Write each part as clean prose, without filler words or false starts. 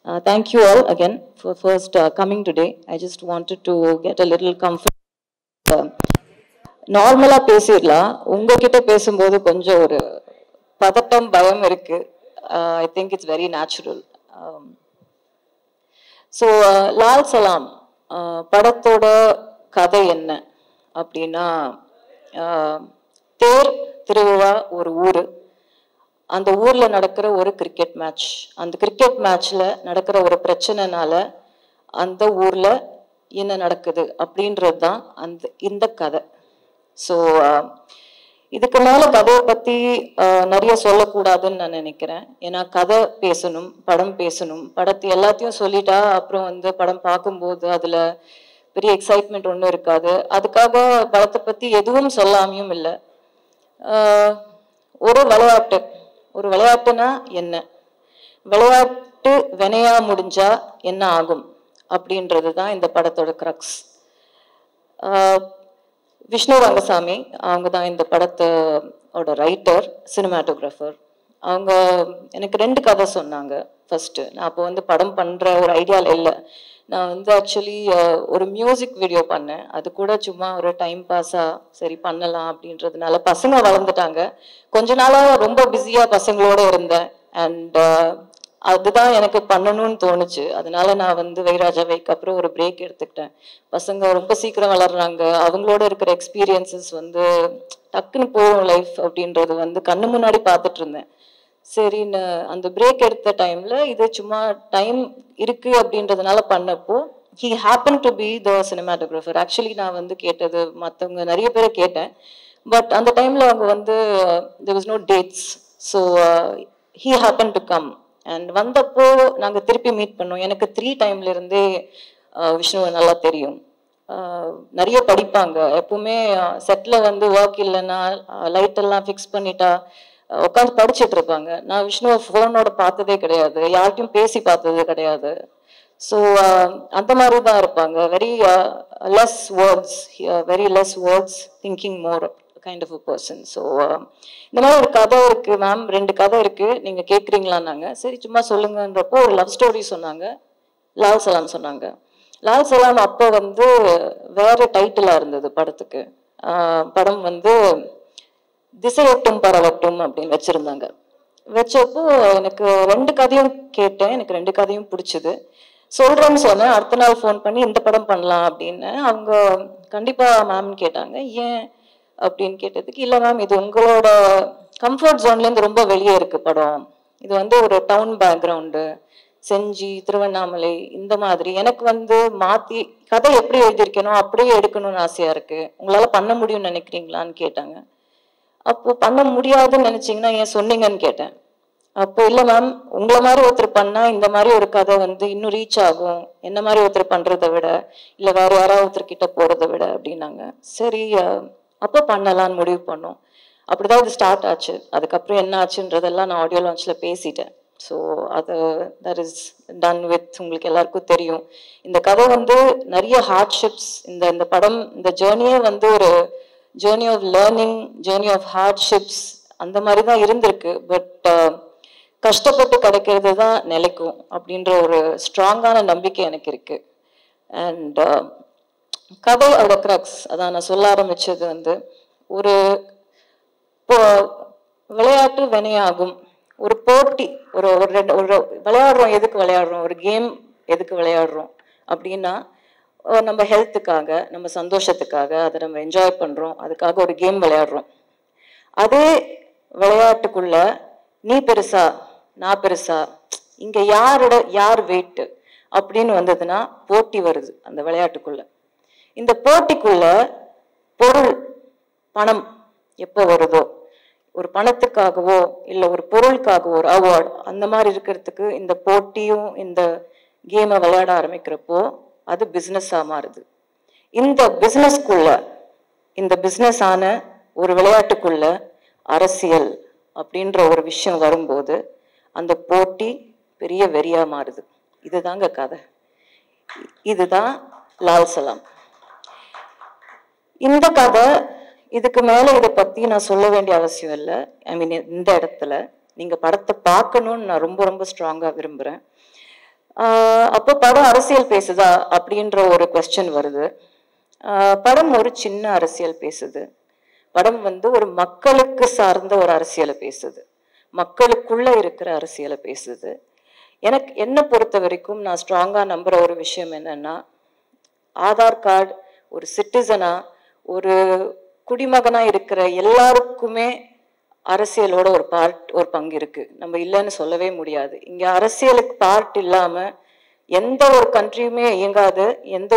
Thank you all again for first coming today. I just wanted to get a little comfort. நார்மலா பேசிடலாம். உங்ககிட்ட பேசும்போது கொஞ்சம் ஒரு பதட்டம் பயம் இருக்கு. I think it's very natural. So Lal Salaam படத்தோட கதை என்ன அப்படின்னா, தேர் திருவிழா ஒரு ஊர், அந்த ஊர்ல நடக்கிற ஒரு கிரிக்கெட் மேட்ச், அந்த கிரிக்கெட் மேட்ச்ல நடக்கிற ஒரு பிரச்சனைனால அந்த ஊர்ல என்ன நடக்குது அப்படின்றது தான் இந்த கதை. ஸோ இதுக்கு மேல கதையை பத்தி நிறைய சொல்லக்கூடாதுன்னு நான் நினைக்கிறேன். ஏன்னா கதை பேசணும், படம் பேசணும். படத்தை எல்லாத்தையும் சொல்லிட்டா அப்புறம் படம் பார்க்கும்போது அதுல பெரிய எக்ஸைட்மெண்ட் ஒன்றும் இருக்காது. அதுக்காக படத்தை பத்தி எதுவும் சொல்லாமையும் இல்லை. ஒரு விளையாட்டுனா என்ன, விளையாட்டு வினையா முடிஞ்சா என்ன ஆகும் அப்படின்றது தான் இந்த படத்தோட கிரக்ஸ். விஷ்ணு ரங்கசாமி அவங்க தான் இந்த படத்தோட ரைட்டர், சினிமாட்டோகிராஃபர். அவங்க எனக்கு 2 கதை சொன்னாங்க. ஃபர்ஸ்ட் நான் அப்போ படம் பண்ற ஒரு ஐடியாவில் இல்லை. நான் ஆக்சுவலி ஒரு மியூசிக் வீடியோ பண்ணேன். அது கூட சும்மா ஒரு டைம் பாஸா சரி பண்ணலாம் அப்படின்றதுனால, பசங்க வளர்ந்துட்டாங்க. கொஞ்ச நாளா ரொம்ப பிஸியா பசங்களோட இருந்தேன். அண்ட் அதுதான் எனக்கு பண்ணணும்னு தோணுச்சு. அதனால நான் வைராஜாவைக்கு அப்புறம் ஒரு பிரேக் எடுத்துக்கிட்டேன். பசங்க ரொம்ப சீக்கிரம் வளர்றாங்க. அவங்களோட இருக்கிற எக்ஸ்பீரியன்சஸ் டக்குன்னு போகும் லைஃப் அப்படின்றது கண்ணு முன்னாடி பார்த்துட்டு இருந்தேன். சரின்னு அந்த பிரேக் எடுத்த டைம்ல இது சும்மா டைம் இருக்கு அப்படின்றதுனால பண்ணப்போ he happened to be the cinematographer. Actually நான் கேட்டது மற்றவங்க நிறைய பேரை கேட்டேன். பட் அந்த டைம்ல அவங்க there was no dates. So he happened to come. And வந்தப்போ நாங்கள் திருப்பி மீட் பண்ணோம். எனக்கு 3 டைம்ல இருந்தே விஷ்ணுவை நல்லா தெரியும். நிறைய படிப்பாங்க. எப்பவுமே செட்டில் ஒர்க் இல்லைன்னா லைட்டெல்லாம் ஃபிக்ஸ் பண்ணிட்டா உட்காந்து படிச்சுட்டு இருப்பாங்க. நான் விஷ்ணுவை ஃபோனோட பார்த்ததே கிடையாது, யார்கிட்டையும் பேசி பார்த்தது கிடையாது. ஸோ அந்த மாதிரி தான் இருப்பாங்க. Very less words, thinking more kind of a person. So இந்த மாதிரி ஒரு கதை இருக்கு மேம், 2 கதை இருக்கு, நீங்க கேட்குறீங்களான்னாங்க. சரி சும்மா சொல்லுங்கன்றப்போ ஒரு லவ் ஸ்டோரி சொன்னாங்க, லால் சலாம் சொன்னாங்க. லால் சலாம் அப்போ வேற டைட்டிலா இருந்தது படத்துக்கு. படம் திசையட்டும் பரவட்டும் அப்படின்னு வச்சிருந்தாங்க. வச்சப்போ எனக்கு 2 கதையும் கேட்டேன். எனக்கு 2 கதையும் பிடிச்சது. சொல்றேன்னு சொன்னேன். அடுத்த நாள் ஃபோன் பண்ணி இந்த படம் பண்ணலாம் அப்படின்னு. அவங்க கண்டிப்பா மேம்னு கேட்டாங்க. ஏன் அப்படின்னு கேட்டதுக்கு, இல்லை மேம் இது உங்களோட கம்ஃபர்ட் ஜோன்லேருந்து ரொம்ப வெளியே இருக்கு படம். இது ஒரு டவுன் பேக்ரவுண்டு, செஞ்சி, திருவண்ணாமலை இந்த மாதிரி. எனக்கு மாற்றி கதை எப்படி எழுதியிருக்கணும் அப்படியே எடுக்கணும்னு ஆசையாக இருக்கு. உங்களால் பண்ண முடியும்னு நினைக்கிறீங்களான்னு கேட்டாங்க. அப்போ பண்ண முடியாதுன்னு நினைச்சீங்கன்னா ஏன் சொன்னீங்கன்னு கேட்டேன். அப்போ இல்லை மேம், உங்களை மாதிரி ஒருத்தர் பண்ணா இந்த மாதிரி ஒரு கதை இன்னும் ரீச் ஆகும், என்ன மாதிரி ஒருத்தர் பண்றதை விட, இல்லை வேற யாராவது ஒருத்தர் கிட்ட போறதை விட அப்படின்னாங்க. சரி அப்போ பண்ணலான்னு முடிவு பண்ணோம். அப்படிதான் இது ஸ்டார்ட் ஆச்சு. அதுக்கப்புறம் என்ன ஆச்சுன்றதெல்லாம் நான் ஆடியோ லான்ச்ல பேசிட்டேன். ஸோ அது தட் இஸ் டன் வித். உங்களுக்கு எல்லாருக்கும் தெரியும் இந்த கதை நிறைய ஹார்ட்ஷிப்ஸ். இந்த படம், இந்த ஜேர்னியே ஒரு journey of learning, journey of hardships அந்த மாதிரி தான் இருந்திருக்கு. பட் கஷ்டப்பட்டு கிடைக்கிறது தான் நிலைக்கும் அப்படின்ற ஒரு ஸ்ட்ராங்கான நம்பிக்கை எனக்கு இருக்கு. அண்ட் கதையோட கிரக்ஸ் அதான் நான் சொல்ல ஆரம்பிச்சது. ஒரு விளையாட்டு வினையாகும், ஒரு போட்டி, ஒரு விளையாடுறோம். எதுக்கு விளையாடுறோம்? ஒரு கேம் எதுக்கு விளையாடுறோம் அப்படின்னா, நம்ம ஹெல்த்துக்காக, நம்ம சந்தோஷத்துக்காக, அதை நம்ம என்ஜாய் பண்றோம். அதுக்காக ஒரு கேம் விளையாடுறோம். அதே விளையாட்டுக்குள்ள நீ பெருசா நான் பெருசா, இங்க யார் வெயிட் அப்படின்னு வந்ததுன்னா போட்டி வருது அந்த விளையாட்டுக்குள்ள. இந்த போட்டிக்குள்ள பொருள், பணம் எப்போ வருதோ, ஒரு பணத்துக்காகவோ இல்லை ஒரு பொருளுக்காகவோ ஒரு அவார்டு அந்த மாதிரி இருக்கிறதுக்கு இந்த போட்டியும் இந்த கேமை விளையாட ஆரம்பிக்கிறப்போ அது பிஸ்னஸாக மாறுது. இந்த பிஸ்னஸ்க்குள்ள, இந்த பிஸ்னஸ் ஆன ஒரு விளையாட்டுக்குள்ள அரசியல் அப்படின்ற ஒரு விஷயம் வரும்போது அந்த போட்டி பெரிய வெறியா மாறுது. இதுதாங்க கதை. இதுதான் லால் சலாம். இந்த கதை இதுக்கு மேல இதை பத்தி நான் சொல்ல வேண்டிய அவசியம் இல்லை. இந்த இடத்துல நீங்க படத்தை பார்க்கணும்னு நான் ரொம்ப ரொம்ப ஸ்ட்ராங்கா விரும்புறேன். அப்போ படம் அரசியல் பேசுதா அப்படின்ற ஒரு கொஸ்டின் வருது. படம் ஒரு சின்ன அரசியல் பேசுது. படம் வந்து ஒரு மக்களுக்கு சார்ந்த ஒரு அரசியலை பேசுது, மக்களுக்குள்ள இருக்கிற அரசியலை பேசுது. எனக்கு என்ன பொறுத்த வரைக்கும் நான் ஸ்ட்ராங்கா நம்புற ஒரு விஷயம் என்னன்னா, ஆதார் கார்டு ஒரு சிட்டிசனா, ஒரு குடிமகனா இருக்கிற எல்லாருக்குமே அரசியலோட ஒரு பங்கு இருக்கு. நம்ம இல்லைன்னு சொல்லவே முடியாது. இங்க அரசியலுக்கு பார்ட் இல்லாம எந்த ஒரு கண்ட்ரியுமே இயங்காது, எந்த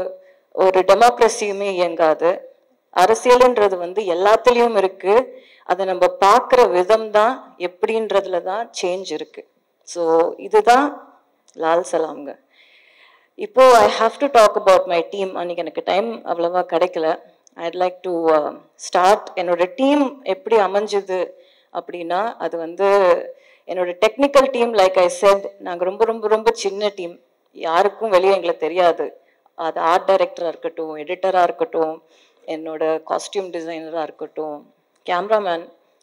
ஒரு டெமோக்ரஸியுமே இயங்காது. அரசியல்ன்றது வந்து எல்லாத்துலேயும் இருக்கு. அதை நம்ம பார்க்குற விதம் தான் எப்படின்றதுல தான் சேஞ்ச் இருக்கு. ஸோ இதுதான் லால் சலாம்ங்க. இப்போ I have to talk about my team. அன்னைக்கு எனக்கு டைம் அவ்வளவா கிடைக்கல. I'd like to start. என்னோட டீம் எப்படி அமைஞ்சுது அப்படின்னா, அது வந்து என்னோட technical team. Like I said, நாங்கள் ரொம்ப ரொம்ப ரொம்ப சின்ன டீம். யாருக்கும் வெளியே எங்களுக்கு தெரியாது. அது ஆர்ட் டைரக்டராக இருக்கட்டும், எடிட்டராக இருக்கட்டும், என்னோட காஸ்டியூம் டிசைனராக இருக்கட்டும், கேமராமேன்,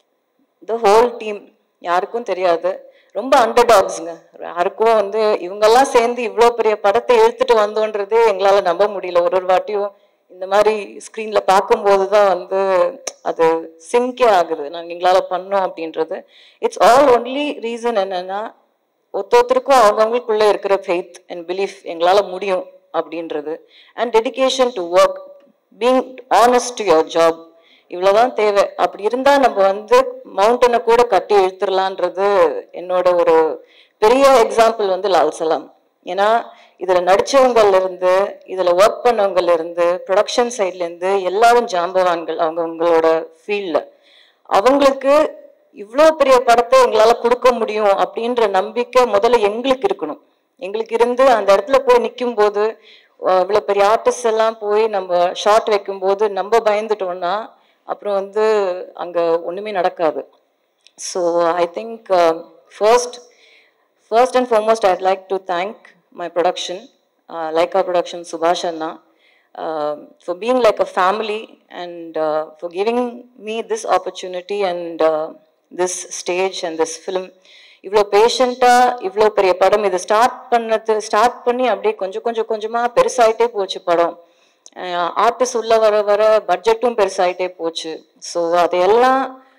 த ஹோல் டீம் யாருக்கும் தெரியாது. ரொம்ப அண்டர்டாக்ஸுங்க. யாருக்கும் வந்து இவங்கெல்லாம் சேர்ந்து இவ்வளோ பெரிய படத்தை இழுத்துட்டு வந்தோன்றதே எங்களால் நம்ப முடியல. ஒரு வாட்டியும் இந்த மாதிரி ஸ்க்ரீனில் பார்க்கும்போது தான் வந்து அது சிங்கே ஆகுது, நாங்கள் எங்களால் பண்ணோம் அப்படின்றது. இட்ஸ் ஆல் ஒன்லி ரீசன் என்னன்னா, ஒருத்தருக்கும் அவங்கவுங்களுக்குள்ளே இருக்கிற ஃபெய்த் அண்ட் பிலீஃப், எங்களால் முடியும் அப்படின்றது. And dedication to work, being honest to your job, இவ்வளோதான் தேவை. அப்படி இருந்தால் நம்ம வந்து மவுண்டனை கூட கட்டி இழுத்துடலான்றது என்னோட ஒரு பெரிய எக்ஸாம்பிள் வந்து லால் சலாம். ஏன்னா இதில் நடித்தவங்கலேருந்து, இதில் ஒர்க் பண்ணவங்கலேருந்து, ப்ரொடக்ஷன் சைட்லேருந்து எல்லாரும் ஜாம்பவான்கள் அவங்களோட ஃபீல்டில். அவங்களுக்கு இவ்வளோ பெரிய படத்தை எங்களால் கொடுக்க முடியும் அப்படின்ற நம்பிக்கை முதல்ல எங்களுக்கு இருக்கணும். எங்களுக்கு இருந்து அந்த இடத்துல போய் நிற்கும் போது, இவ்வளோ பெரிய ஆர்டிஸ்ட் எல்லாம் போய் நம்ம ஷார்ட் வைக்கும்போது நம்ம பயந்துட்டோம்னா அப்புறம் வந்து அங்கே ஒன்றுமே நடக்காது. So I think first and foremost I'd like to thank my production, Lyca production, Subash அண்ணா, for being like a family and for giving me this opportunity and this stage and this film. இவ்வளோ பேஷண்ட்டாக இவ்வளோ பெரிய படம் இது ஸ்டார்ட் பண்ணி அப்படியே கொஞ்சமாக பெருசாகிட்டே போச்சு படம். ஆர்டிஸ்ட் உள்ள வர வர பட்ஜெட்டும் பெருசாகிட்டே போச்சு. ஸோ அதையெல்லாம்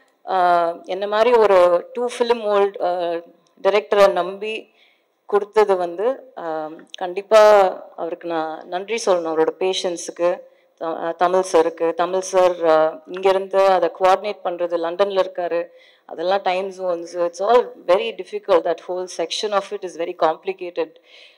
என்ன மாதிரி ஒரு 2 ஃபிலிம் ஓல்ட் டைரக்டரை நம்பி கொடுத்தது வந்து கண்டிப்பாக அவருக்கு நான் நன்றி சொல்லணும். அவரோட பேஷன்ஸுக்கு, தமிழ் சார் இங்கேருந்து அதை கோஆர்டினேட் பண்ணுறது, லண்டனில் இருக்கார், அதெல்லாம் time zones, it's all very difficult. That whole section of it is very complicated.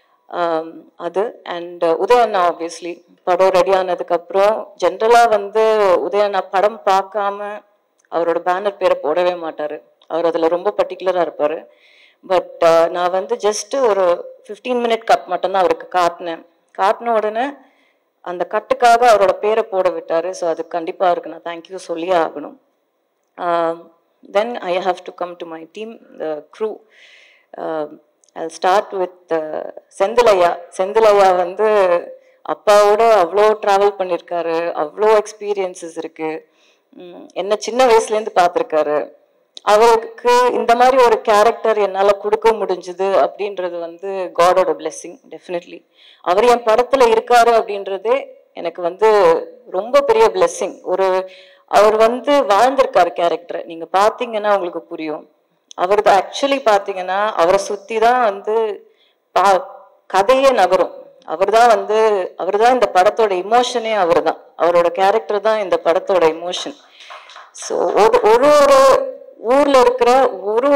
அது அண்ட் உதயண்ணா ஆப்வியஸ்லி படம் ரெடி ஆனதுக்கப்புறம் ஜென்ரலாக வந்து உதயண்ணா படம் பார்க்காம அவரோட பேனர் பேரை போடவே மாட்டார். அவர் அதில் ரொம்ப பர்டிகுலராக இருப்பார். பட் நான் வந்து ஜஸ்ட்டு ஒரு 15 மினிட் கட் மட்டும்தான் அவருக்கு காட்டின உடனே அந்த கட்டுக்காக அவரோட பேரை போட விட்டார். ஸோ அது கண்டிப்பாக அவருக்கு நான் தேங்க்யூ சொல்லியே ஆகணும். Then I have to come to my team, the crew. I'll start with செந்திலையா வந்து அப்பாவோட அவ்வளோ ட்ராவல் பண்ணியிருக்காரு, அவ்வளோ எக்ஸ்பீரியன்ஸஸ் இருக்குது. என்ன சின்ன வயசுலேருந்து பார்த்துருக்காரு. அவருக்கு இந்த மாதிரி ஒரு கேரக்டர் என்னால் கொடுக்க முடிஞ்சுது அப்படின்றது வந்து காடோட பிளெஸ்ஸிங் டெஃபினெட்லி. அவர் என் படத்தில் இருக்காரு அப்படின்றதே எனக்கு வந்து ரொம்ப பெரிய பிளெஸ்ஸிங். அவர் வந்து வாழ்ந்திருக்காரு கேரக்டரை. நீங்கள் பார்த்தீங்கன்னா உங்களுக்கு புரியும். அவர் தான் ஆக்சுவலி பார்த்தீங்கன்னா அவரை சுற்றி தான் வந்து கதையே நகரும். அவர் தான் இந்த படத்தோட இமோஷனே அவர் தான். அவரோட கேரக்டர் தான் இந்த படத்தோட இமோஷன். ஸோ ஒரு ஊரில் இருக்கிற ஒரு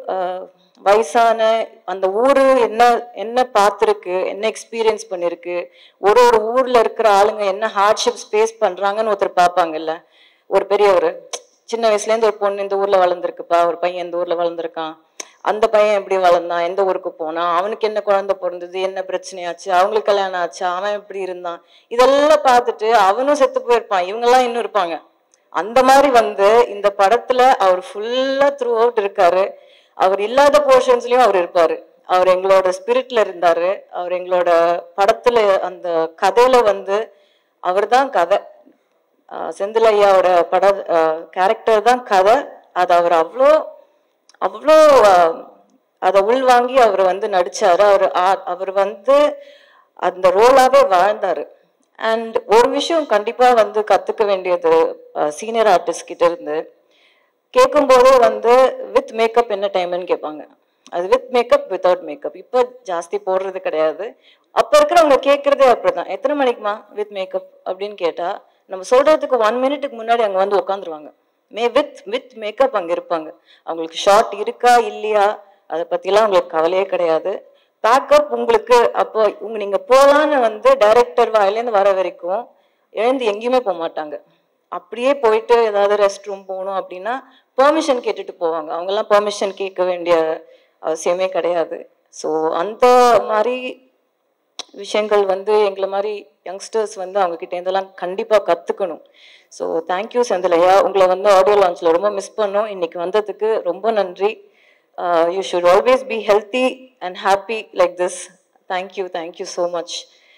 வயசான அந்த ஊர் என்ன பார்த்துருக்கு, என்ன எக்ஸ்பீரியன்ஸ் பண்ணிருக்கு, ஒரு ஊரில் இருக்கிற ஆளுங்க என்ன ஹார்ட்ஷிப்ஸ் ஃபேஸ் பண்ணுறாங்கன்னு ஒருத்தர் பார்ப்பாங்கல்ல. ஒரு பெரியவர் சின்ன வயசுலேருந்து ஒரு பொண்ணு இந்த ஊரில் வளர்ந்துருக்குப்பா, ஒரு பையன் இந்த ஊரில் வளர்ந்துருக்கான், அந்த பையன் எப்படி வளர்ந்தான், எந்த ஊருக்கு போனான், அவனுக்கு என்ன குழந்தை பிறந்தது, என்ன பிரச்சனையாச்சு, அவங்களுக்கு கல்யாணம் ஆச்சு, அவன் எப்படி இருந்தான், இதெல்லாம் பார்த்துட்டு அவனும் செத்து போயிருப்பான், இவங்கெல்லாம் இன்னும் இருப்பாங்க. அந்த மாதிரி வந்து இந்த படத்துல அவர் ஃபுல்லா த்ரூ அவுட் இருக்காரு. அவர் இல்லாத போர்ஷன்ஸ்லயும் அவர் இருப்பாரு. அவர் எங்களோட ஸ்பிரிட்ல இருந்தாரு. அவர் எங்களோட படத்துல அந்த கதையில வந்து அவர் தான் கதை. செந்திலையாவோட கேரக்டர் தான் கதை. அது அவர் அவ்வளோ அதை உள்வாங்கி அவர் வந்து நடிச்சாரு. அவர் வந்து அந்த ரோலாவே வாழ்ந்தாரு. அண்ட் ஒரு விஷயம் கண்டிப்பா வந்து கத்துக்க வேண்டியது சீனியர் ஆர்டிஸ்ட் கிட்ட இருந்து, கேட்கும்போதே வந்து வித் மேக்கப் என்ன டைம்னு கேட்பாங்க. அது வித் மேக்கப் வித்தவுட் மேக்கப் இப்போ ஜாஸ்தி போடுறது கிடையாது. அப்போ இருக்கிறவங்க கேட்கறதே அப்படிதான், எத்தனை மணிக்குமா வித் மேக்கப் அப்படின்னு கேட்டா நம்ம சொல்றதுக்கு 1 மினிட்டுக்கு முன்னாடி அங்கே வந்து உட்காந்துருவாங்க. வித் மேக்கப் அங்கே இருப்பாங்க. அவங்களுக்கு ஷார்ட் இருக்கா இல்லையா அதை பற்றிலாம் அவங்களுக்கு கவலையே கிடையாது. பேக்கப் உங்களுக்கு அப்போ நீங்க போகலான்னு வந்து டைரக்டர் வாயிலேருந்து வர வரைக்கும் எழுந்து எங்கேயுமே போக மாட்டாங்க. அப்படியே போயிட்டு ஏதாவது ரெஸ்ட் ரூம் போகணும் அப்படின்னா பெர்மிஷன் கேட்டுட்டு போவாங்க. அவங்கெல்லாம் பெர்மிஷன் கேட்க வேண்டிய அவசியமே கிடையாது. ஸோ அந்த மாதிரி விஷயங்கள் வந்து எங்களை மாதிரி யங்ஸ்டர்ஸ் வந்து அவங்க கிட்ட இருந்தெல்லாம் கண்டிப்பாக கற்றுக்கணும். ஸோ தேங்க்யூ செந்திலையா, உங்களை வந்து ஆடியோ லான்ச்சில் ரொம்ப மிஸ் பண்ணோம். இன்னைக்கு வந்ததுக்கு ரொம்ப நன்றி. You should always be healthy and happy like this. Thank you so much.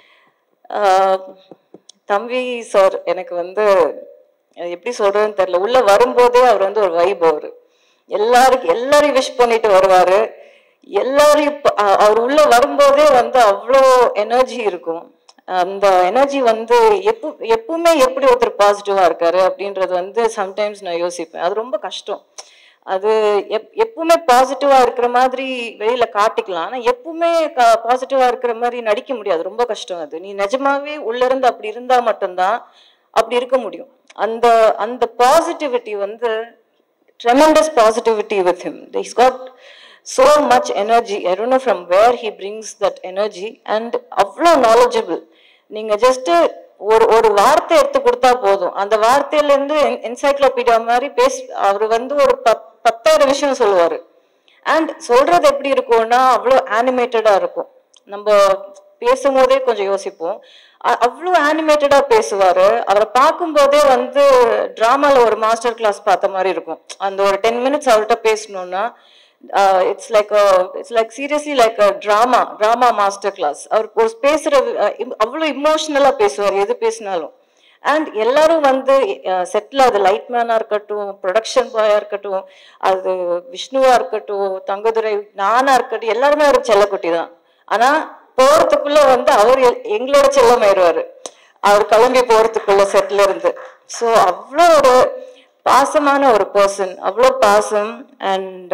தம்பி சார் எனக்கு வந்து எப்படி சொல்றதுன்னு தெரியல. உள்ள வரும்போதே அவர் வந்து ஒரு வைப், எல்லாரையும் விஷ் பண்ணிட்டு வருவாரு. எல்லாரையும் அவர் உள்ள வரும்போதே வந்து அவ்வளோ எனர்ஜி இருக்கும். அந்த எனர்ஜி வந்து எப்பவுமே எப்படி ஒருத்தர் பாசிட்டிவா இருக்காரு அப்படின்றது வந்து சம்டைம்ஸ் நான் யோசிப்பேன். அது ரொம்ப கஷ்டம். அது எப்பவுமே பாசிட்டிவா இருக்கிற மாதிரி வெளியில காட்டிக்கலாம், ஆனா எப்பவுமே பாசிட்டிவா இருக்கிற மாதிரி நடிக்க முடியாது. ரொம்ப கஷ்டம். அது நீ நிஜமாவே உள்ள இருந்து அப்படி இருந்தா மட்டும்தான் அப்படி இருக்க முடியும். அந்த அந்த பாசிட்டிவிட்டி வந்து tremendous positivity with him. He's got so much energy. I don't know from where he brings that energy. And அவ்வளோ knowledgeable. நீங்க ஜஸ்ட் ஒரு வார்த்தை எடுத்து கொடுத்தா போதும், அந்த வார்த்தையில இருந்து என்சைக்ளோபீடியா மாதிரி அவர் வந்து ஒரு 10,000 விஷயம் சொல்லுவாரு. அண்ட் சொல்றது எப்படி இருக்கும்னா அவ்வளோ ஆனிமேட்டடா இருக்கும். நம்ம பேசும்போதே கொஞ்சம் யோசிப்போம், அவ்வளோ ஆனிமேட்டடா பேசுவாரு. அவரை பார்க்கும்போதே வந்து டிராமால ஒரு மாஸ்டர் கிளாஸ் பார்த்த மாதிரி இருக்கும். அந்த ஒரு 10 மினிட்ஸ் அவர்கிட்ட பேசணும்னா it's like seriously like drama master class. அவர் ஒரு பேசுற அவ்வளோ இமோஷனலா பேசுவார் எது பேசினாலும். அண்ட் எல்லாரும் வந்து செட்டில், அது லைட்மேனா இருக்கட்டும், ப்ரொடக்ஷன் பாயா இருக்கட்டும், அது விஷ்ணுவா இருக்கட்டும், தங்கதுரை, நானா இருக்கட்டும், எல்லாருமே ஒரு செல்லக்குட்டி தான். ஆனா போறதுக்குள்ள வந்து அவர் எங்களோட செல்லமாயிருவாரு, அவர் கிளம்பி போறதுக்குள்ள செட்ல இருந்து. ஸோ அவ்வளோ ஒரு பாசமான ஒரு பர்சன், அவ்வளோ பாசம். And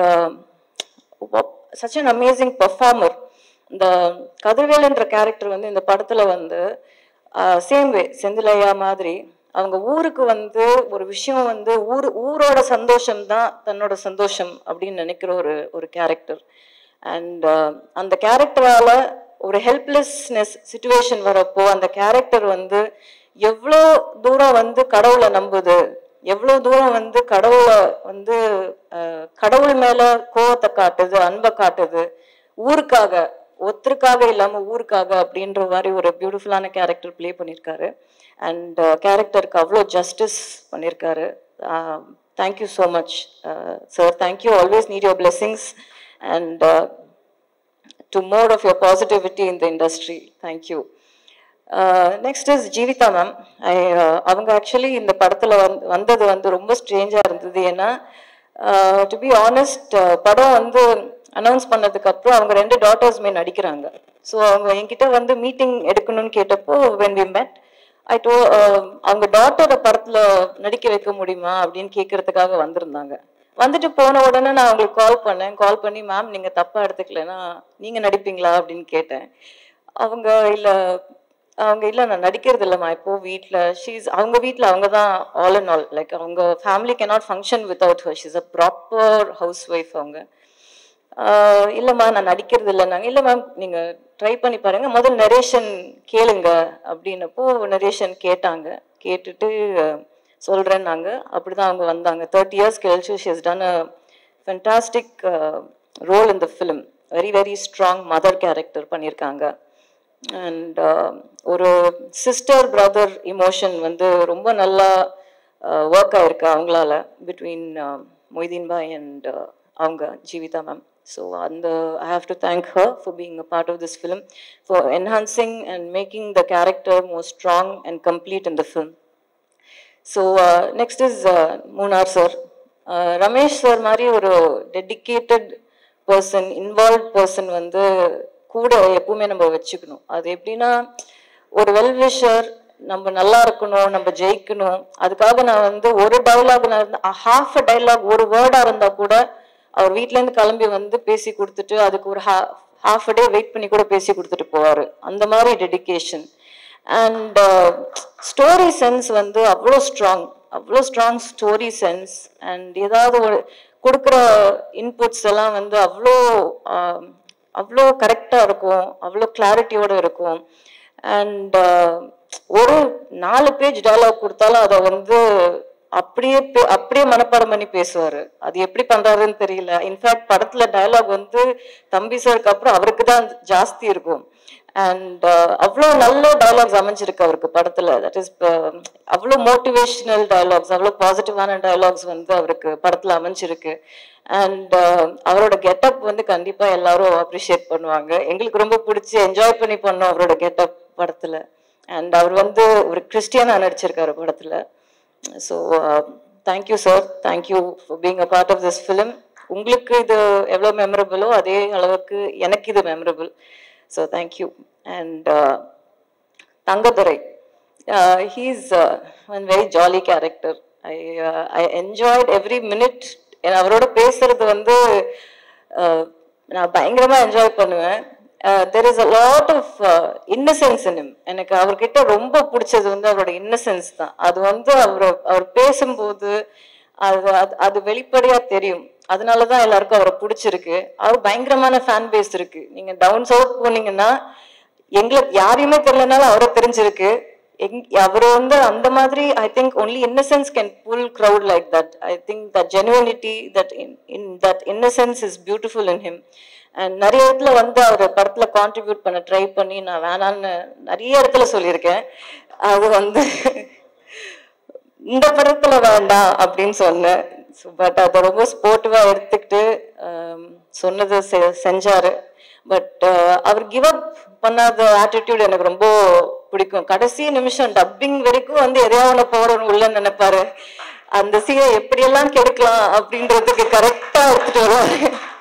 such an amazing performer. இந்த கதிர்வேலன்ற கேரக்டர் வந்து இந்த படத்துல வந்து சேம் வே செந்திலையா மாதிரி அவங்க ஊருக்கு வந்து ஒரு விஷயம் வந்து ஊரோட சந்தோஷம் தான் தன்னோட சந்தோஷம் அப்படின்னு நினைக்கிற ஒரு கேரக்டர். அண்ட் அந்த கேரக்டரால ஒரு ஹெல்ப்லெஸ்னஸ் சிச்சுவேஷன் வரப்போ அந்த கேரக்டர் வந்து எவ்வளோ தூரம் வந்து கடவுளை நம்புது, எவ்வளோ தூரம் வந்து கடவுள் மேல கோவத்தை காட்டுது, அன்பை காட்டுது, ஊருக்காக, ஒருத்தருக்காக இல்லாம ஊருக்காக அப்படின்ற மாதிரி ஒரு பியூட்டிஃபுல்லான கேரக்டர் பிளே பண்ணியிருக்காரு. அண்ட் கேரக்டருக்கு அவ்வளோ ஜஸ்டிஸ் பண்ணியிருக்காரு. Thank you so much sir. Thank you. Always need your blessings and to more of your positivity in the industry. Thank you. Next is Jeevitha ma'am. அவங்க ஆக்சுவலி இந்த படத்தில் வந்தது வந்து ரொம்ப ஸ்ட்ரேஞ்சாக இருந்தது. ஏன்னா டு பி ஆனஸ்ட் படம் வந்து அனௌன்ஸ் பண்ணதுக்கு அப்புறம் அவங்க 2 டாட்டர்ஸுமே நடிக்கிறாங்க. ஸோ அவங்க என்கிட்ட வந்து மீட்டிங் எடுக்கணும்னு கேட்டப்போ வென் வி மெட் ஐ டோ அவங்க டாட்டரை படத்தில் நடிக்க வைக்க முடியுமா அப்படின்னு கேட்கறதுக்காக வந்திருந்தாங்க. வந்துட்டு போன உடனே நான் அவங்களுக்கு கால் பண்ணி மேம் நீங்கள் தப்பாக எடுத்துக்கலன்னா நீங்கள் நடிப்பீங்களா அப்படின்னு கேட்டேன். அவங்க இல்லை நான் நடிக்கிறது இல்லைம்மா, இப்போ வீட்டில் அவங்க வீட்டில் அவங்க தான் ஆல் அண்ட் ஆல், லைக் அவங்க family cannot function without her. She's a proper housewife. அவங்க இல்லைம்மா நான் நடிக்கிறது இல்லைன்னாங்க. இல்லை மேம் நீங்கள் ட்ரை பண்ணி பாருங்கள், முதல் நரேஷன் கேளுங்க அப்படின்னப்போ நரேஷன் கேட்டுட்டு சொல்கிறேன்னாங்க. அப்படி தான் அவங்க வந்தாங்க. 30 years கழிச்சு she has done a fantastic role in the film. Very very strong mother character பண்ணியிருக்காங்க. அண்ட் ஒரு சிஸ்டர் பிரதர் இமோஷன் வந்து ரொம்ப நல்லா ஒர்க் ஆயிருக்கு அவங்களால, பிட்வீன் மொய்தீன் பாய் அண்ட் அவங்க Jeevitha ma'am. So I have to thank her for being a part of this film, for enhancing and making the character more strong and complete in the film. So next is Moonar sir. Ramesh sir மாதிரி ஒரு dedicated person, involve person வந்து கூட எப்பவுமே நம்ம வச்சுக்கணும். அது எப்படின்னா, ஒரு வெல்விஷர், நம்ம நல்லா இருக்கணும், நம்ம ஜெயிக்கணும், அதுக்காக நான் வந்து ஒரு டைலாக், ஹாஃப் அ டைலாக், ஒரு வேர்டா இருந்தா கூட அவர் வீட்டிலேருந்து கிளம்பி வந்து பேசி கொடுத்துட்டு அதுக்கு ஒரு ஹாஃப் அ டே வெயிட் பண்ணி கூட பேசி கொடுத்துட்டு போவார். அந்த மாதிரி டெடிக்கேஷன். அண்ட் ஸ்டோரி சென்ஸ் வந்து அவ்வளோ ஸ்ட்ராங் ஸ்டோரி சென்ஸ். அண்ட் ஏதாவது ஒரு கொடுக்குற இன்புட்ஸ் எல்லாம் வந்து அவ்வளோ கரெக்டாக இருக்கும், அவ்வளோ கிளாரிட்டியோடு இருக்கும். அண்ட் ஒரு 4 பேஜ் டயலாக் கொடுத்தாலும் அதை வந்து அப்படியே மனப்பாடம் பண்ணி பேசுவாரு. அது எப்படி பண்றாருன்னு தெரியல. இன்ஃபேக்ட் படத்துல டயலாக் வந்து தம்பி சாருக்கு அப்புறம் அவருக்கு தான் ஜாஸ்தி இருக்கும். அண்ட் அவ்வளோ நல்ல டயலாக்ஸ் அமைஞ்சிருக்கு அவருக்கு படத்துல. தட் இஸ் அவ்வளோ மோட்டிவேஷனல் டயலாக்ஸ், அவ்வளோ பாசிட்டிவான டயலாக்ஸ் வந்து அவருக்கு படத்துல அமைஞ்சிருக்கு. அண்ட் அவரோட கெட்டப் வந்து கண்டிப்பா எல்லாரும் அப்ரிஷியேட் பண்ணுவாங்க. எங்களுக்கு ரொம்ப பிடிச்சி என்ஜாய் பண்ணி பண்ணோம் அவரோட கெட்டப் படத்துல. அண்ட் அவர் வந்து ஒரு கிறிஸ்டியனா நடிச்சிருக்காரு படத்துல. So thank you sir, thank you for being a part of this film. உங்களுக்கு இது எவ்வளோ மெமரபிளோ அதே அளவுக்கு எனக்கு இது memorable. So thank you. And Thangadurai, he's one very jolly character. I enjoyed every minute. அவரோட பேசுறது வந்து நான் பயங்கரமாக என்ஜாய் பண்ணுவேன். There is a lot of innocence in him. எனக்கு அவர்கிட்ட ரொம்ப பிடிச்சது வந்து அவரோட இன்னசென்ஸ் தான். அது வந்து அவர் பேசும்போது அது வெளிப்படையா தெரியும். அதனாலதான் எல்லாருக்கும் அவரை பிடிச்சிருக்கு. அவர் பயங்கரமான ஃபேன் பேஸ் இருக்கு. நீங்க டவுன் சவுத் போனீங்கன்னா எங்களுக்கு யாரையுமே தெரியலனாலும் அவரை தெரிஞ்சிருக்கு. அவர் வந்து அந்த மாதிரி I think only innocence can pull crowd like that. I think that genuinity, that innocence is beautiful in him. And நிறைய இடத்துல வந்து அவர் படத்துல கான்ட்ரிபியூட் பண்ண ட்ரை பண்ணி நான் வேணான்னு நிறைய இடத்துல சொல்லியிருக்கேன். அது வந்து இந்த படத்துல வேண்டாம் அப்படின்னு சொன்னேன். பட் அதை ரொம்ப ஸ்போர்ட்டிவா எடுத்துக்கிட்டு சொன்னதை செஞ்சாரு. பட் அவர் கிவ் அப் பண்ணாத ஆட்டிடியூட் எனக்கு ரொம்ப பிடிக்கும். கடைசி நிமிஷம் டப்பிங் வரைக்கும் வந்து எதையாவது ஒன்று போடணும் உள்ள நினைப்பாரு. அந்த சீனை எப்படியெல்லாம் கெடுக்கலாம் அப்படின்றதுக்கு கரெக்டா எடுத்துட்டு வருவாரு.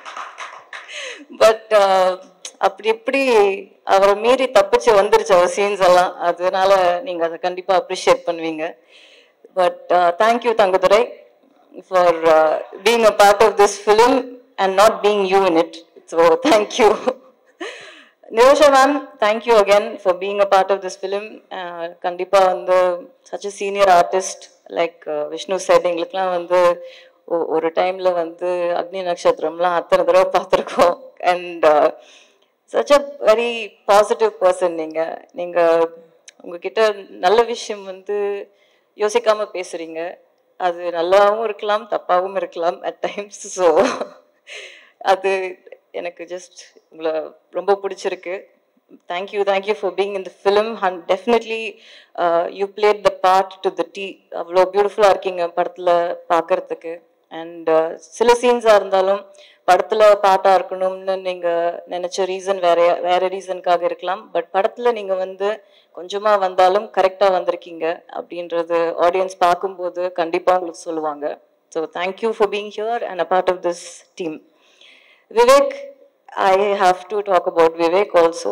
பட் அப்படி எப்படி அவரை மீறி தப்பிச்சு வந்துருச்சு அவர் சீன்ஸ் எல்லாம். அதனால நீங்க அதை கண்டிப்பா அப்ரிஷியேட் பண்ணுவீங்க. But thank you Thangadurai for being a part of this film and not being you in it. So thank you. Nirosha ma'am, thank you again for being a part of this film. கண்டிப்பா வந்து such a senior artist like Vishnu said, எங்களுக்குலாம் வந்து ஒரு டைம்ல வந்து அக்னி நட்சத்திரம்லாம் அத்தனை தடவை பார்த்துருக்கோம். And such a very positive person. நீங்க உங்ககிட்ட நல்ல விஷயம் வந்து யோசிக்காம பேசுறீங்க. அது நல்லாவும் இருக்கலாம், தப்பாகவும் இருக்கலாம் அட் டைம்ஸ். ஸோ அது எனக்கு ஜஸ்ட் உங்களை ரொம்ப பிடிச்சிருக்கு. Thank you for being in the film. And definitely you played the part to the tee. அவ்வளோ பியூட்டிஃபுல்லாக இருக்கீங்க படத்தில் பார்க்கறதுக்கு. அண்ட் சில சீன்ஸாக இருந்தாலும் படத்தில் பாட்டாக இருக்கணும்னு நீங்கள் நினச்ச ரீசன் வேற ரீசனுக்காக இருக்கலாம். பட் படத்தில் நீங்கள் வந்து கொஞ்சமாக வந்தாலும் கரெக்டாக வந்திருக்கீங்க அப்படின்றது ஆடியன்ஸ் பார்க்கும்போது கண்டிப்பாக உங்களுக்கு சொல்லுவாங்க. So thank you for being here and a part of this team. Vivek, I have to talk about Vivek also.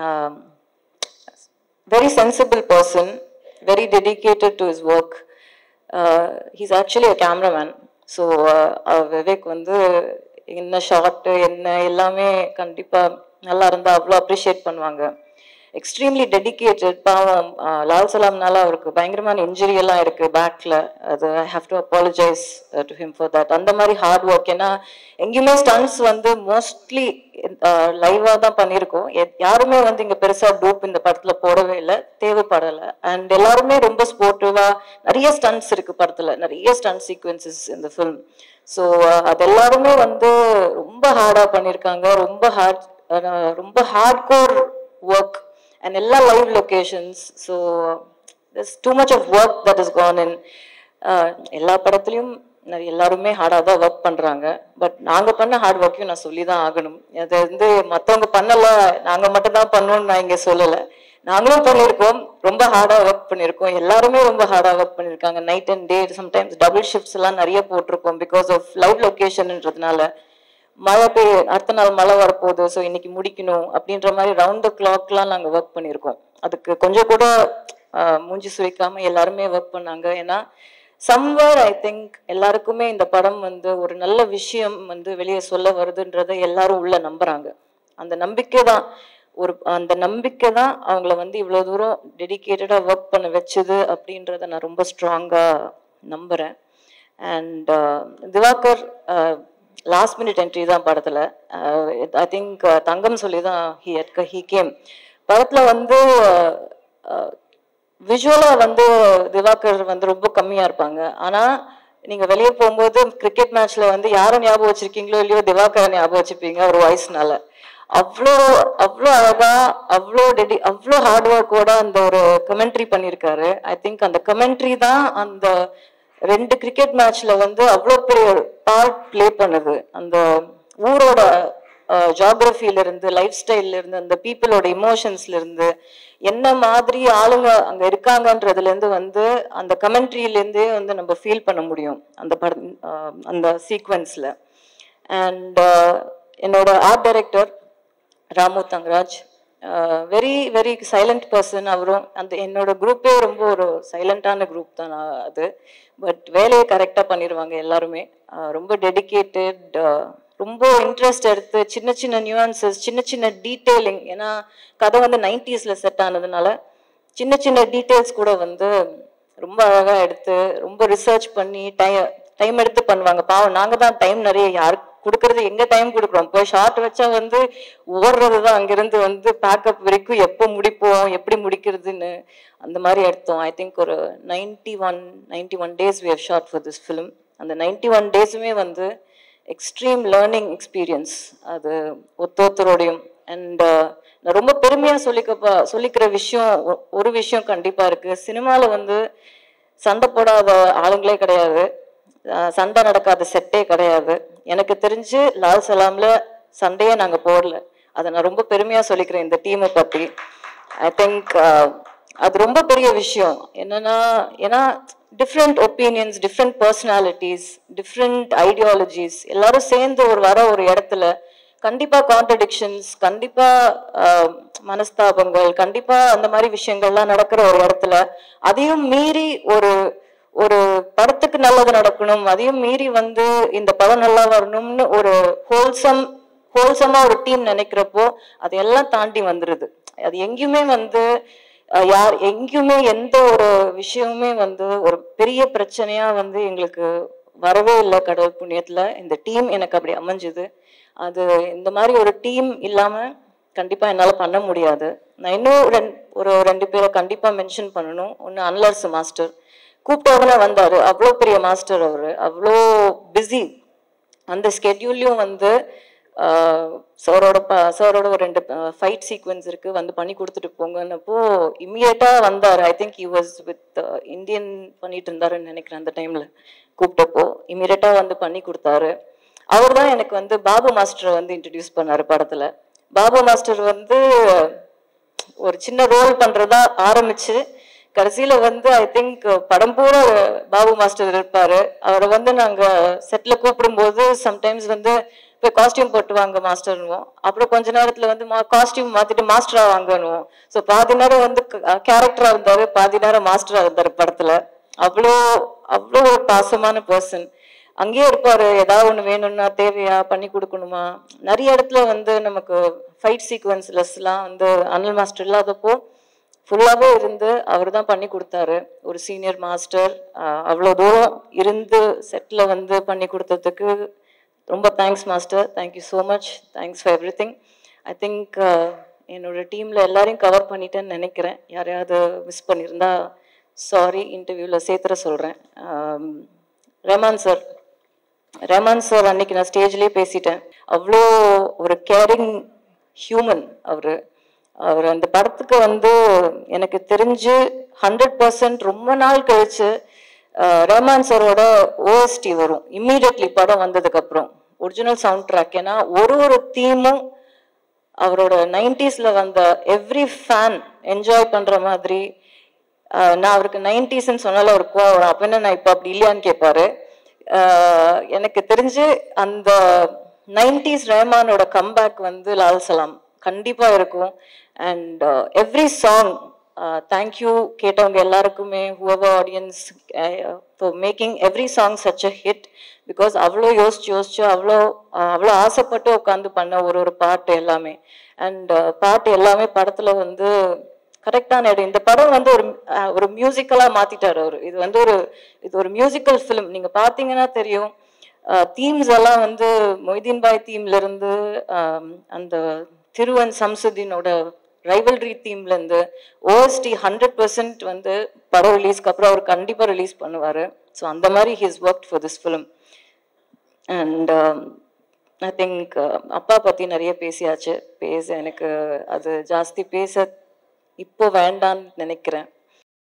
Very sensible person, very dedicated to his work. He's actually a cameraman. So Vivek வந்து என்ன short என்ன எல்லாமே கண்டிப்பாக நல்லா இருந்தால் அவ்வளோ appreciate பண்ணுவாங்க. Extremely dedicated. பாவம் லால் சலாம்னால அவருக்கு பயங்கரமான இன்ஜுரி எல்லாம் இருக்கு பேக்ல. அது I have to apologise to him for that. அந்த மாதிரி ஹார்ட் ஒர்க். ஏன்னா எங்கேயுமே ஸ்டன்ட்ஸ் வந்து மோஸ்ட்லி லைவா தான் பண்ணியிருக்கோம். யாருமே வந்து இங்க பெருசா டோப் இந்த படத்துல போடவே இல்லை, தேவைப்படலை. அண்ட் எல்லாருமே ரொம்ப ஸ்போர்ட்டிவா, நிறைய ஸ்டன்ட்ஸ் இருக்கு படத்துல, நிறைய ஸ்டன்ட் சீக்வன்சஸ் இந்த ஃபிலிம். ஸோ அது எல்லாருமே வந்து ரொம்ப ஹார்டா பண்ணியிருக்காங்க. ரொம்ப ஹார்ட் கோர் ஒர்க் and எல்லா live locations. So there's too much of work that has gone in. எல்லா படத்துலையும் எல்லாருமே ஹார்டாக தான் ஒர்க் பண்ணுறாங்க. பட் நாங்கள் பண்ண ஹார்ட் ஒர்க்கையும் நான் சொல்லி தான் ஆகணும். அதை வந்து மற்றவங்க பண்ணலை, நாங்கள் மட்டும் தான் பண்ணோன்னு நான் இங்கே சொல்லலை. நாங்களும் பண்ணியிருக்கோம், ரொம்ப ஹார்டாக ஒர்க் பண்ணியிருக்கோம். எல்லாருமே ரொம்ப ஹார்டாக ஒர்க் பண்ணியிருக்காங்க. Night and day, sometimes double shifts எல்லாம் நிறைய போட்டிருக்கோம் பிகாஸ் ஆஃப் லைவ் லொக்கேஷன்ன்றதுனால. மழை பெய்ய அடுத்த நாள் மழை வரப்போகுது, ஸோ இன்னைக்கு முடிக்கணும் அப்படின்ற மாதிரி ரவுண்ட் த கிளாக்லாம் நாங்கள் ஒர்க் பண்ணியிருக்கோம். அதுக்கு கொஞ்சம் கூட மூஞ்சி சுழிக்காம எல்லாருமே ஒர்க் பண்ணாங்க. ஏன்னா சம்வேர் ஐ திங்க் எல்லாருக்குமே இந்த படம் வந்து ஒரு நல்ல விஷயம் வந்து வெளியே சொல்ல வருதுன்றதை எல்லாரும் உள்ள நம்புறாங்க. அந்த நம்பிக்கை தான் அவங்கள வந்து இவ்வளோ தூரம் டெடிக்கேட்டடாக ஒர்க் பண்ண வச்சுது அப்படின்றத நான் ரொம்ப ஸ்ட்ராங்காக நம்புகிறேன். And Diwakar last minute entry தான் படத்தில். ஐ திங்க் தங்கம் சொல்லி தான் ஹீ கேம். படத்தில் வந்து விஷுவலாக வந்து திவாகர் வந்து ரொம்ப கம்மியாக இருப்பாங்க. ஆனால் நீங்கள் வெளியே போகும்போது கிரிக்கெட் மேட்ச்சில் வந்து யாரை ஞாபகம் வச்சுருக்கீங்களோ இல்லையோ திவாகரை ஞாபகம் வச்சுப்பீங்க ஒரு வாய்ஸ்னால. அவ்வளோ அழகா அவ்வளோ ஹார்ட் ஒர்க்கோட அந்த ஒரு கமெண்ட்ரி பண்ணியிருக்காரு. ஐ திங்க் அந்த கமெண்ட்ரி தான் அந்த 2 கிரிக்கெட் மேட்ச்ல வந்து அவ்வளோ பெரிய பார்ட் பிளே பண்ணுது. அந்த ஊரோட ஜியாகிரபில இருந்து, லைஃப் ஸ்டைல்ல இருந்து, அந்த பீப்புளோட இமோஷன்ஸ்ல இருந்து, என்ன மாதிரி ஆளுங்க அங்க இருக்காங்கன்றதுல இருந்து வந்து அந்த கமெண்ட்ரியிலேருந்தே வந்து நம்ம ஃபீல் பண்ண முடியும் அந்த படம், அந்த சீக்வன்ஸ்ல. அண்ட் என்னோட art director Ramu Thangaraj, very very silent person. அவரும் அந்த என்னோட குரூப்பே ரொம்ப ஒரு சைலண்டான குரூப் தான் அது. பட் வேலையை கரெக்டாக பண்ணிடுவாங்க எல்லாருமே. ரொம்ப டெடிக்கேட்டட், ரொம்ப இன்ட்ரெஸ்ட் எடுத்து சின்ன சின்ன நியூஆன்சஸ், சின்ன சின்ன டீட்டெயிலிங். ஏன்னா கதை வந்து 90s செட் ஆனதுனால சின்ன சின்ன டீட்டெயில்ஸ் கூட வந்து ரொம்ப அழகாக எடுத்து ரொம்ப ரிசர்ச் பண்ணி டைம் எடுத்து பண்ணுவாங்க. பாவம் நாங்கள் தான் டைம் நிறைய யாருக்கு கொடுக்கறது, எங்க டைம் கொடுக்குறோம். போய் ஷார்ட் வச்சா வந்து ஓடுறது தான், அங்கிருந்து வந்து பேக்கப் வரைக்கும் எப்போ முடிப்போம், எப்படி முடிக்கிறதுன்னு அந்த மாதிரி எடுத்தோம். ஐ திங்க் ஒரு 91 days we have shot for this film. அந்த 91 daysமே வந்து எக்ஸ்ட்ரீம் லேர்னிங் எக்ஸ்பீரியன்ஸ் அது ஒருத்தரோடையும். அண்ட் நான் ரொம்ப பெருமையாக சொல்லிக்கிற விஷயம் ஒரு விஷயம் கண்டிப்பாக இருக்கு. சினிமாவில் வந்து சண்டை போடாத ஆளுங்களே கிடையாது, சண்டை நடக்காத செட்டே கிடையாது. எனக்கு தெரிஞ்சு லால் சலாம்ல சண்டையே நாங்கள் போடல. அதை நான் ரொம்ப பெருமையாக சொல்லிக்கிறேன் இந்த டீமை பற்றி. ஐ திங்க் அது ரொம்ப பெரிய விஷயம். ஏன்னா different opinions, different personalities, different ideologies எல்லாரும் சேர்ந்து ஒரு இடத்துல கண்டிப்பாக கான்ட்ரடிக்ஷன்ஸ், கண்டிப்பாக மனஸ்தாபங்கள், கண்டிப்பாக அந்த மாதிரி விஷயங்கள்லாம் நடக்கிற ஒரு இடத்துல அதையும் மீறி ஒரு படத்துக்கு நல்லது நடக்கணும், அதையும் மீறி வந்து இந்த படம் நல்லா வரணும்னு ஒரு ஹோல்சமா ஒரு டீம் நினைக்கிறப்போ அதையெல்லாம் தாண்டி வந்துருது. அது எங்கேயுமே வந்து எங்கேயுமே எந்த ஒரு விஷயமுமே வந்து ஒரு பெரிய பிரச்சனையா வந்து எங்களுக்கு வரவே இல்லை. கடவுள் புண்ணியத்துல இந்த டீம் எனக்கு அப்படி அமைஞ்சுது. அது இந்த மாதிரி ஒரு டீம் இல்லாம கண்டிப்பா என்னால பண்ண முடியாது. நான் இன்னும் ஒரு 2 பேரை கண்டிப்பா மென்ஷன் பண்ணணும். ஒன்று அன்லர்ஸ் மாஸ்டர், கூப்பிட்டவங்க வந்தாரு. அவ்வளோ பெரிய மாஸ்டர் அவரு, அவ்வளோ பிஸி. அந்த ஸ்கெட்யூல்லையும் வந்து சாரோட ஒரு 2 ஃபைட் சீக்வன்ஸ் இருக்கு, வந்து பண்ணி கொடுத்துட்டு போங்கன்னப்போ இம்மிடியட்டா வந்தார். I think he was with Indian பண்ணிட்டு இருந்தாருன்னு நினைக்கிறேன். அந்த டைம்ல கூப்பிட்டப்போ இம்மிடியட்டா வந்து பண்ணி கொடுத்தாரு. அவர் தான் எனக்கு வந்து பாபு மாஸ்டரை வந்து இன்ட்ரடியூஸ் பண்ணாரு படத்துல. பாபு மாஸ்டர் வந்து ஒரு சின்ன ரோல் பண்றதா ஆரம்பிச்சு கடைசியில வந்து ஐ திங்க் படம் பூரா பாபு மாஸ்டர் இருப்பாரு. அவரை வந்து நாங்க செட்ல கூப்பிடும்போது சம்டைம்ஸ் வந்து இப்போ காஸ்டியூம் போட்டு வாங்க மாஸ்டர்னுவோம், அப்புறம் கொஞ்ச நேரத்துல வந்து காஸ்டியூம் மாத்திட்டு மாஸ்டரா வாங்கணுவோம். ஸோ பாதி நேரம் வந்து கேரக்டரா இருந்தாரு, பாதி நேரம் மாஸ்டரா இருந்தாரு படத்துல. அவ்வளோ ஒரு பாசமான பர்சன். அங்கேயே இருப்பாரு, ஏதாவது ஒன்று வேணும்னா தேவையா பண்ணி கொடுக்கணுமா. நிறைய இடத்துல வந்து நமக்கு ஃபைட் சீக்வன்ஸ்லஸ்லாம் வந்து அனில் மாஸ்டர் இல்லாதப்போ ஃபுல்லாகவே இருந்து அவர் தான் பண்ணி கொடுத்தாரு. ஒரு சீனியர் மாஸ்டர் அவ்வளோ தூரம் இருந்து செட்டில் வந்து பண்ணி கொடுத்ததுக்கு ரொம்ப thanks master. Thank you so much, thanks for everything. I think என்னோட டீமில் எல்லாரையும் கவர் பண்ணிட்டேன்னு நினைக்கிறேன். யாரையாவது மிஸ் பண்ணியிருந்தா சாரி, இன்டர்வியூவில் சேர்த்துற சொல்கிறேன். ரஹ்மான் சார் அன்னைக்கு நான் ஸ்டேஜ்லேயே பேசிட்டேன். அவ்வளோ ஒரு கேரிங் ஹியூமன் அவர். அந்த படத்துக்கு வந்து எனக்கு தெரிஞ்சு 100% ரொம்ப நாள் கழிச்சு ரஹ்மான் சாரோட ஓஎஸ்டி வரும் இம்மீடியட்லி படம் வந்ததுக்கு அப்புறம், ஒரிஜினல் சவுண்ட் ட்ராக். ஏன்னா ஒரு தீமும் அவரோட 90s வந்த எவ்ரி ஃபேன் என்ஜாய் பண்ற மாதிரி. நான் அவருக்கு 90s சொன்னால ஒரு கோவம் வரும், அப்ப என்ன நான் இப்போ அப்படி இல்லையான்னு கேட்பாரு. எனக்கு தெரிஞ்சு அந்த 90s ரஹ்மானோட கம்பேக் வந்து லால் சலாம் கண்டிப்பாக இருக்கும். அண்ட் எவ்ரி சாங் தேங்க்யூ கேட்டவங்க எல்லாருக்குமே, whoever audience for making every song such a hit. Because அவ்வளோ யோசிச்சு அவ்வளோ ஆசைப்பட்டு உட்காந்து பண்ண ஒரு பாட்டு எல்லாமே. அண்ட் பாட்டு எல்லாமே படத்தில் வந்து கரெக்டான இடம். இந்த படம் வந்து ஒரு மியூசிக்கலாக மாற்றிட்டார் அவர். இது ஒரு மியூசிக்கல் ஃபிலிம். நீங்கள் பார்த்தீங்கன்னா தெரியும். தீம்ஸ் எல்லாம் வந்து மொய்தீன் பாய் தீம்ல இருந்து அந்த திருவன் சம்சுதீனோட ரைவல்ரி தீம்ல இருந்து ஓஎஸ்டி 100% வந்து படம் ரிலீஸ்க்கு அப்புறம் அவர் கண்டிப்பா ரிலீஸ் பண்ணுவாரு. ஸோ அந்த மாதிரி his work for this film. And I think அப்பா பத்தி நிறைய பேசியாச்சு. எனக்கு அது ஜாஸ்தி பேச இப்போ வேண்டான்னு நினைக்கிறேன்.